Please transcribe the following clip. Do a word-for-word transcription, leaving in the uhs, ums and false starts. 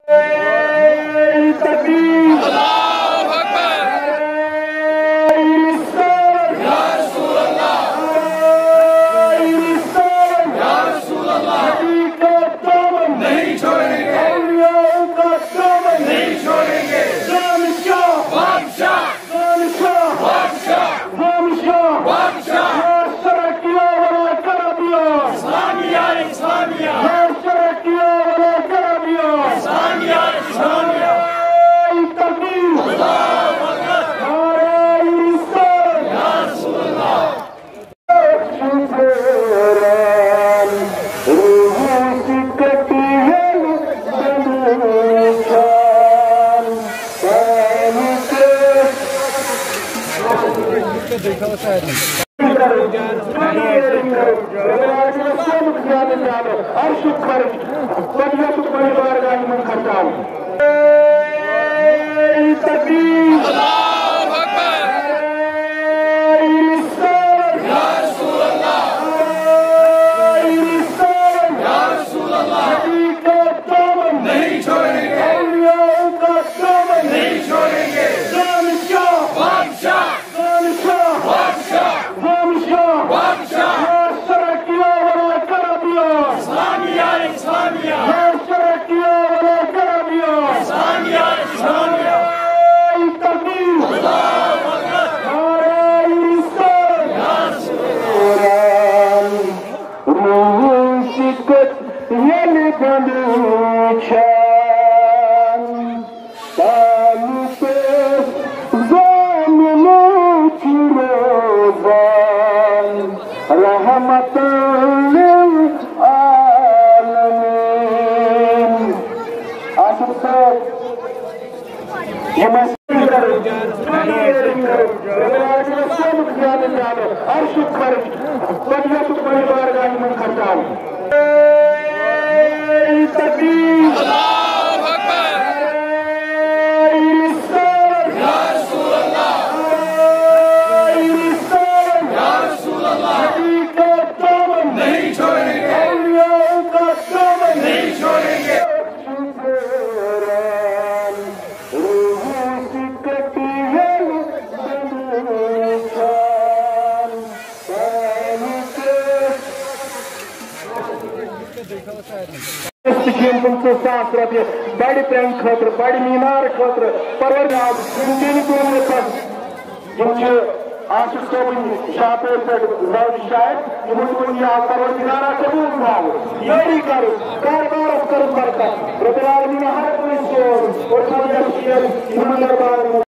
بڑی پرین خطر بڑی مینار خطر پروردگار زندگی دونوں پاس یم عاشق صوبن شاپیر پہ زوج شاید یم دنیا پروردگار قبول مانگو یاری کرو کاروبار کرو برکت رب العالمین ہر کوئی سو اور سمجھ شیر یم دربار